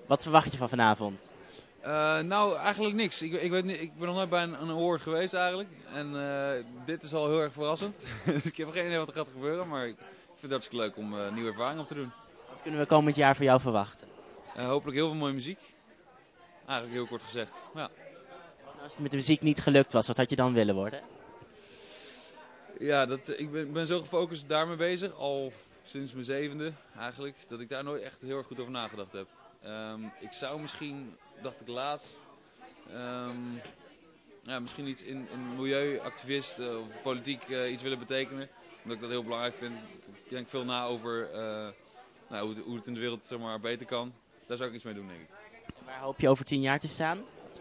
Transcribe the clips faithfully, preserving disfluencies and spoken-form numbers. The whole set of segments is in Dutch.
Wat verwacht je van vanavond? Uh, nou, eigenlijk niks. Ik, ik, weet niet, ik ben nog nooit bij een, een award geweest eigenlijk. En uh, dit is al heel erg verrassend. Dus ik heb geen idee wat er gaat gebeuren, maar ik vind het hartstikke leuk om uh, nieuwe ervaringen op te doen. Wat kunnen we komend jaar van jou verwachten? Uh, hopelijk heel veel mooie muziek. Eigenlijk heel kort gezegd. Ja. Als het met de muziek niet gelukt was, wat had je dan willen worden? Ja, dat, ik ben, ben zo gefocust daarmee bezig, al sinds mijn zevende eigenlijk, dat ik daar nooit echt heel erg goed over nagedacht heb. Um, ik zou misschien, dacht ik laatst, um, ja, misschien iets in, in milieuactivist uh, of politiek uh, iets willen betekenen. Omdat ik dat heel belangrijk vind. Ik denk veel na over uh, nou, hoe, het, hoe het in de wereld zeg maar, beter kan. Daar zou ik iets mee doen, denk ik. En waar hoop je over tien jaar te staan?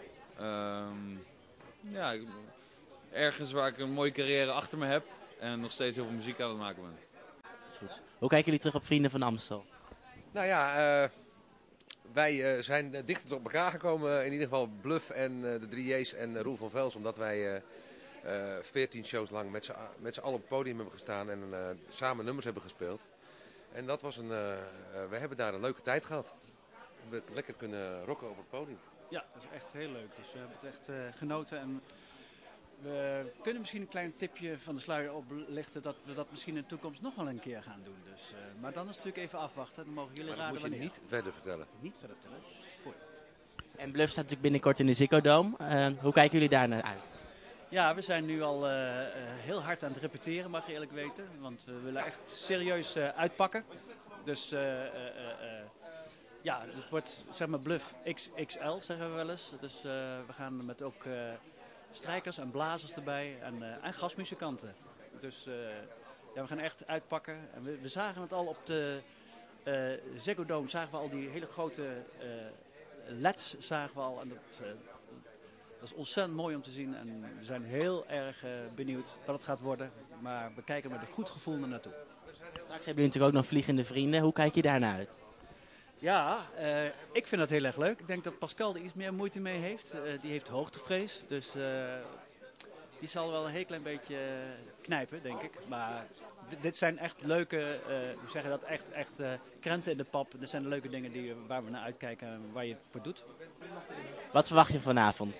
Um, ja, ergens waar ik een mooie carrière achter me heb en nog steeds heel veel muziek aan het maken ben. Dat is goed. Hoe kijken jullie terug op Vrienden van Amstel? Nou ja, uh, wij uh, zijn dichter op elkaar gekomen. In ieder geval Bluff en uh, de drie J's en uh, Roel van Vels. Omdat wij veertien uh, uh, shows lang met z'n allen op het podium hebben gestaan en uh, samen nummers hebben gespeeld. En dat was een, uh, uh, we hebben daar een leuke tijd gehad. We hebben lekker kunnen rocken op het podium. Ja, dat is echt heel leuk. Dus we hebben het echt uh, genoten. En we kunnen misschien een klein tipje van de sluier oplichten dat we dat misschien in de toekomst nog wel een keer gaan doen. Dus, uh, maar dan is het natuurlijk even afwachten. Dan mogen jullie maar raden moet je wanneer. niet verder vertellen. Niet verder vertellen. Goed. En Bluff staat natuurlijk binnenkort in de Ziggo Dome. Uh, hoe kijken jullie daar naar uit? Ja, we zijn nu al uh, uh, heel hard aan het repeteren, mag je eerlijk weten. Want we willen echt serieus uh, uitpakken. Dus uh, uh, uh, uh, ja, het wordt zeg maar Bluff X X L zeggen we wel eens. Dus uh, we gaan met ook uh, strijkers en blazers erbij en, uh, en gastmuzikanten. Dus uh, ja, we gaan echt uitpakken. En we, we zagen het al op de uh, Ziggo Dome, zagen we al die hele grote uh, L E D's zagen we al. En dat, uh, dat is ontzettend mooi om te zien en we zijn heel erg uh, benieuwd wat het gaat worden. Maar we kijken met een goed gevoel naar naartoe. Straks hebben jullie natuurlijk ook nog Vliegende Vrienden. Hoe kijk je daar naar uit? Ja, uh, ik vind dat heel erg leuk. Ik denk dat Pascal er iets meer moeite mee heeft. Uh, die heeft hoogtevrees, dus uh, die zal wel een heel klein beetje uh, knijpen, denk ik. Maar dit zijn echt leuke, uh, hoe zeg je dat, echt, echt uh, krenten in de pap. Dit zijn de leuke dingen die, waar we naar uitkijken en waar je het voor doet. Wat verwacht je vanavond?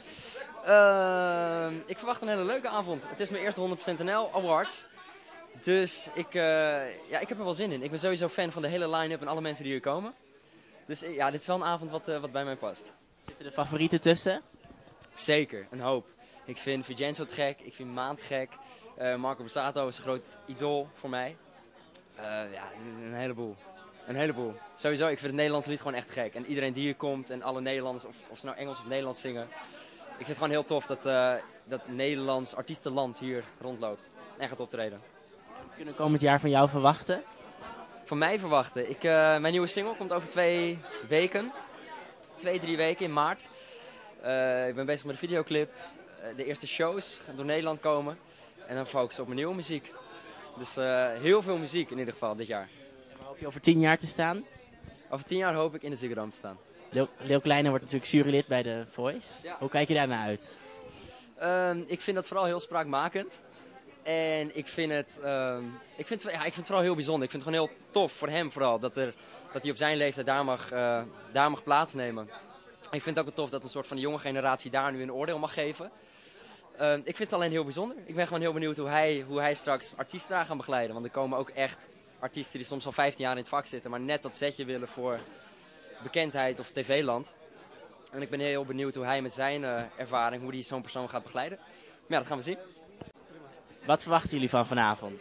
Uh, ik verwacht een hele leuke avond. Het is mijn eerste honderd procent N L Awards. Dus ik, uh, ja, ik heb er wel zin in. Ik ben sowieso fan van de hele line-up en alle mensen die hier komen. Dus ja, dit is wel een avond wat, uh, wat bij mij past. Zitten er favorieten tussen? Zeker, een hoop. Ik vind Vincenzo te gek, ik vind Maan te gek. Uh, Marco Borsato is een groot idool voor mij. Uh, ja, een heleboel. Een heleboel. Sowieso, ik vind het Nederlandse lied gewoon echt gek. En iedereen die hier komt en alle Nederlanders, of, of ze nou Engels of Nederlands zingen. Ik vind het gewoon heel tof dat, uh, dat Nederlands artiestenland hier rondloopt en gaat optreden. Wat kunnen we komend jaar van jou verwachten? Van mij verwachten? Ik, uh, mijn nieuwe single komt over twee weken. Twee, drie weken in maart. Uh, ik ben bezig met een videoclip. Uh, de eerste shows gaan door Nederland komen. En dan focus op mijn nieuwe muziek. Dus uh, heel veel muziek in ieder geval dit jaar. En waar hoop je over tien jaar te staan? Over tien jaar hoop ik in de Ziggo Dome te staan. Leeuw, Leeuw Kleine wordt natuurlijk jurylid bij The Voice. Ja. Hoe kijk je daar naar uit? Um, ik vind dat vooral heel spraakmakend. En ik vind, het, um, ik, vind, ja, ik vind het vooral heel bijzonder. Ik vind het gewoon heel tof voor hem vooral. Dat, er, dat hij op zijn leeftijd daar mag, uh, daar mag plaatsnemen. Ik vind het ook wel tof dat een soort van de jonge generatie daar nu een oordeel mag geven. Uh, ik vind het alleen heel bijzonder. Ik ben gewoon heel benieuwd hoe hij, hoe hij straks artiesten daar gaan begeleiden. Want er komen ook echt artiesten die soms al vijftien jaar in het vak zitten. Maar net dat zetje willen voor bekendheid of tv-land. En ik ben heel benieuwd hoe hij met zijn uh, ervaring, hoe hij zo'n persoon gaat begeleiden. Maar ja, dat gaan we zien. Wat verwachten jullie van vanavond?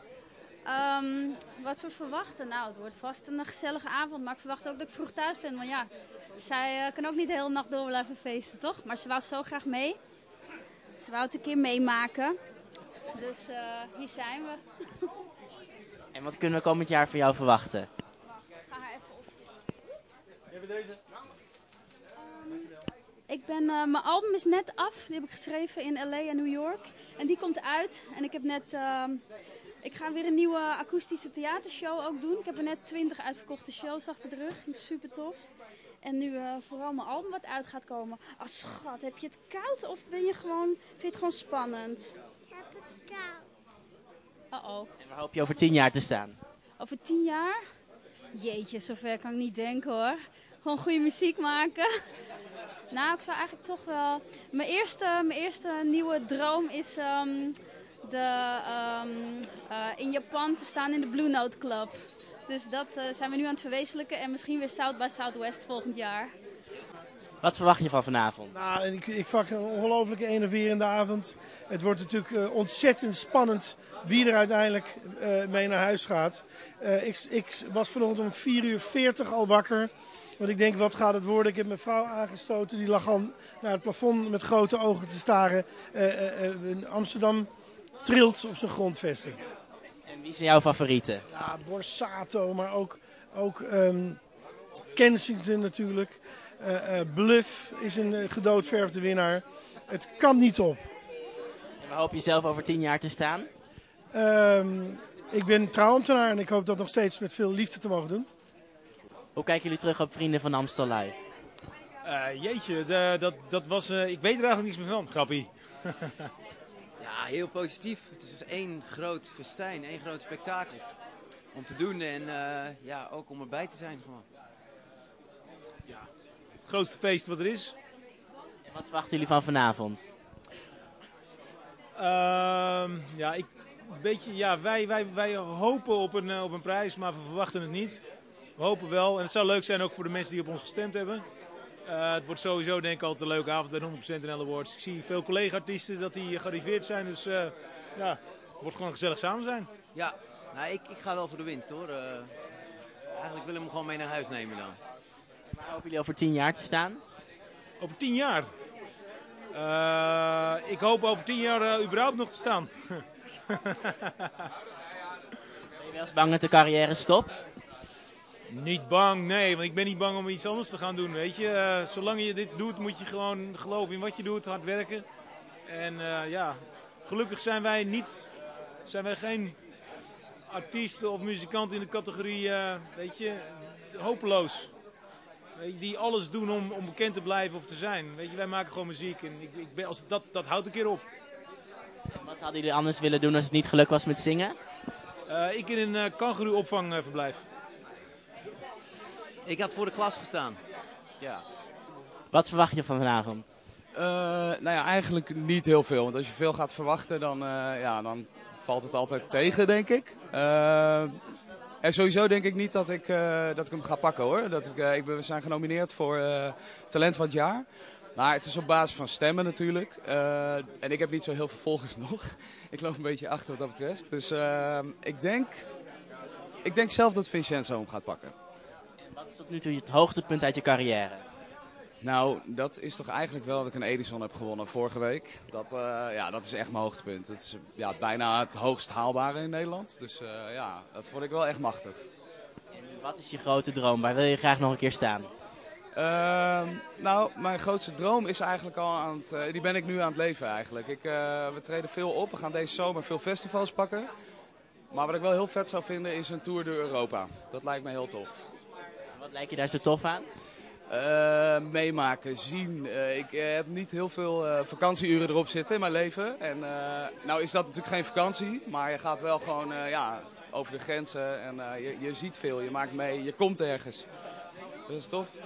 Um, wat we verwachten? Nou, het wordt vast een gezellige avond. Maar ik verwacht ook dat ik vroeg thuis ben. Want ja, zij uh, kan ook niet de hele nacht door blijven feesten, toch? Maar ze wou zo graag mee. Ze wou het een keer meemaken. Dus uh, hier zijn we. En wat kunnen we komend jaar van jou verwachten? Ik ga haar even opzetten. Even deze. Um, ik ben, uh, mijn album is net af. Die heb ik geschreven in L A en New York. En die komt uit. En ik heb net... Uh, ik ga weer een nieuwe akoestische theatershow ook doen. Ik heb er net twintig uitverkochte shows achter de rug. Super tof. En nu uh, vooral mijn album wat uit gaat komen. Oh schat, heb je het koud of ben je gewoon, vind je het gewoon spannend? Ik heb het koud. Uh-oh. En waar hoop je over tien jaar te staan? Over tien jaar? Jeetje, zover kan ik niet denken hoor. Gewoon goede muziek maken. Nou, ik zou eigenlijk toch wel... Mijn eerste, mijn eerste nieuwe droom is um, de, um, uh, in Japan te staan in de Blue Note Club. Dus dat uh, zijn we nu aan het verwezenlijken. En misschien weer South by Southwest volgend jaar. Wat verwacht je van vanavond? Nou, ik, ik verwacht een ongelooflijke enerverende avond. Het wordt natuurlijk uh, ontzettend spannend wie er uiteindelijk uh, mee naar huis gaat. Uh, ik, ik was vanochtend om vier uur veertig al wakker. Want ik denk, wat gaat het worden? Ik heb mijn vrouw aangestoten. Die lag al naar het plafond met grote ogen te staren. Uh, uh, uh, Amsterdam trilt op zijn grondvesting. En wie zijn jouw favorieten? Ja, Borsato, maar ook, ook um, Kensington natuurlijk. Uh, uh, Bluff is een uh, gedoodverfde winnaar. Het kan niet op. En waar hoop je zelf over tien jaar te staan? Um, ik ben trouwambtenaar en ik hoop dat nog steeds met veel liefde te mogen doen. Hoe kijken jullie terug op Vrienden van Amstel Live? Uh, jeetje, de, dat, dat was, uh, ik weet er eigenlijk niks meer van, grappie. Ja, heel positief. Het is dus één groot festijn, één groot spektakel om te doen en uh, ja, ook om erbij te zijn gewoon. Ja, het grootste feest wat er is. En wat verwachten jullie van vanavond? Uh, ja, ik, een beetje, ja wij, wij, wij hopen op een, uh, op een prijs, maar we verwachten het niet. We hopen wel en het zou leuk zijn ook voor de mensen die op ons gestemd hebben. Uh, het wordt sowieso denk ik altijd een leuke avond bij de honderd procent N L Awards. Ik zie veel collega-artiesten dat die gearriveerd zijn, dus uh, ja, het wordt gewoon gezellig samen zijn. Ja, nou, ik, ik ga wel voor de winst hoor. Uh, eigenlijk wil ik hem gewoon mee naar huis nemen dan. Waar hopen jullie over tien jaar te staan? Over tien jaar? Uh, ik hoop over tien jaar uh, überhaupt nog te staan. Ben je wel eens bang dat de carrière stopt? Niet bang, nee, want ik ben niet bang om iets anders te gaan doen, weet je. Uh, zolang je dit doet, moet je gewoon geloven in wat je doet, hard werken. En uh, ja, gelukkig zijn wij niet, zijn wij geen artiesten of muzikanten in de categorie, uh, weet je, hopeloos. Weet je, die alles doen om, om bekend te blijven of te zijn. Weet je, wij maken gewoon muziek en ik, ik ben, als, dat, dat houdt een keer op. Wat hadden jullie anders willen doen als het niet gelukt was met zingen? Uh, ik in een uh, kangoeroe-opvangverblijf. Ik had voor de klas gestaan. Ja. Wat verwacht je van vanavond? Uh, nou ja, eigenlijk niet heel veel. Want als je veel gaat verwachten, dan, uh, ja, dan valt het altijd tegen, denk ik. Uh, en sowieso denk ik niet dat ik, uh, dat ik hem ga pakken, hoor. Dat ik, uh, ik ben, we zijn genomineerd voor uh, Talent van het Jaar. Maar het is op basis van stemmen natuurlijk. Uh, en ik heb niet zo heel veel volgers nog. Ik loop een beetje achter wat dat betreft. Dus uh, ik, denk, ik denk zelf dat Vincenzo hem gaat pakken. Wat is tot nu toe het hoogtepunt uit je carrière? Nou, dat is toch eigenlijk wel dat ik een Edison heb gewonnen vorige week. Dat, uh, ja, dat is echt mijn hoogtepunt. Het is ja, bijna het hoogst haalbare in Nederland. Dus uh, ja, dat vond ik wel echt machtig. En wat is je grote droom? Waar wil je graag nog een keer staan? Uh, nou, mijn grootste droom is eigenlijk al aan het... Uh, die ben ik nu aan het leven eigenlijk. Ik, uh, we treden veel op. We gaan deze zomer veel festivals pakken. Maar wat ik wel heel vet zou vinden is een tour door Europa. Dat lijkt me heel tof. Wat lijkt je daar zo tof aan? Uh, meemaken, zien. Uh, ik uh, heb niet heel veel uh, vakantieuren erop zitten in mijn leven. En uh, nou is dat natuurlijk geen vakantie, maar je gaat wel gewoon uh, ja, over de grenzen en uh, je, je ziet veel, je maakt mee, je komt ergens. Dat is tof.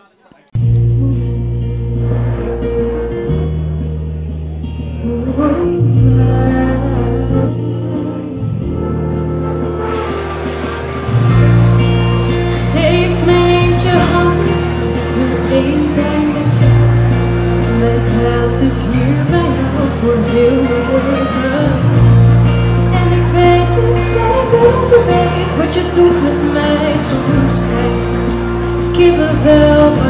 Geef mij eentje hand, een zijn met jou. Mijn plaats is hier bij jou voor heel mijn leven. En ik weet dat zij wel weet wat je doet met mij. Soms krijg ik kippenvel.